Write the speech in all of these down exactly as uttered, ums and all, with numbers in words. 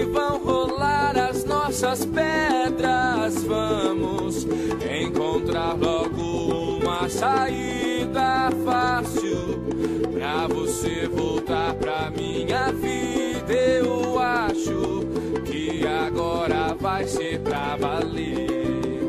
que vão rolar as nossas pedras. Vamos encontrar logo uma saída fácil pra você voltar pra minha vida. Eu acho que agora vai ser pra valer.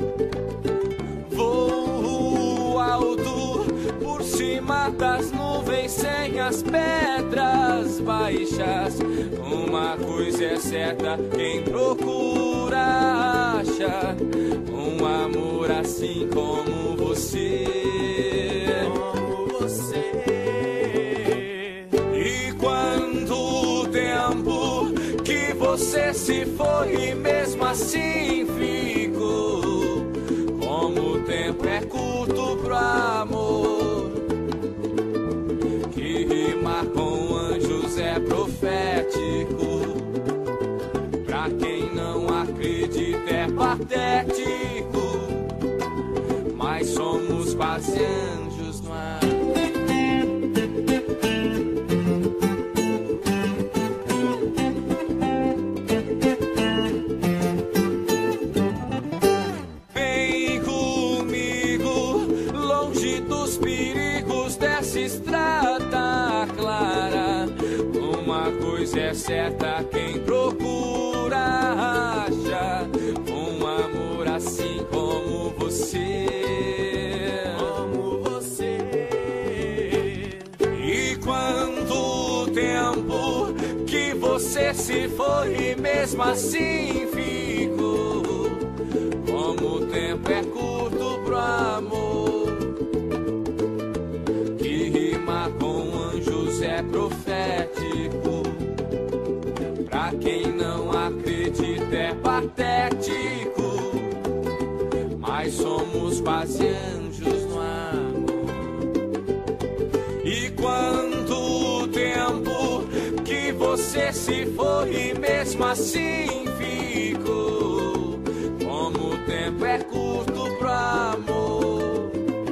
Voo alto por cima das nuvens, sem as pedras baixas. Uma coisa é certa, quem procura acha um amor assim como você. Como você. E quando o tempo que você se foi, e mesmo assim ficou, como o tempo é curto pro amor, que rimar com anjos é profético. Pra quem não acredita é patético, mas somos quase anjos no ar. Vem comigo, longe dos perigos dessa estrada clara. Uma coisa é certa, quem procura acha um amor assim como você. Como você. E quando o tempo que você se foi, e mesmo assim ficou, como o tempo é curto pro amor, que rimar com anjos é profético. Pra quem não acredita é patético, mas somos quase anjos no amor. E quando o tempo que você se foi, e mesmo assim ficou, como o tempo é curto pro amor,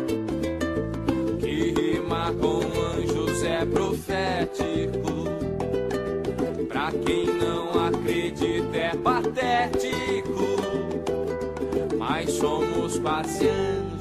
que rimar com anjos é profético. Pra quem não acredita é patético, mas somos quase anjos.